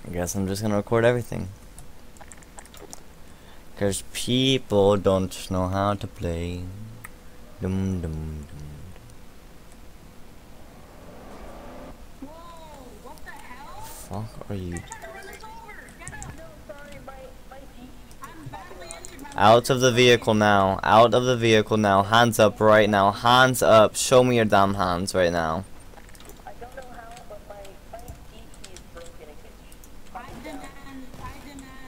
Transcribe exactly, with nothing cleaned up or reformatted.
I guess I'm just gonna record everything. Cause people don't know how to play. Dum dum dum. Whoa, what the hell? Fuck are you? Get out! No, sorry, my, my G P I'm badly injured. My Out of the vehicle now. Out of the vehicle now. Hands up right now. Hands up. Show me your damn hands right now. I don't know how, but my, my G P is broken again. I demand, I demand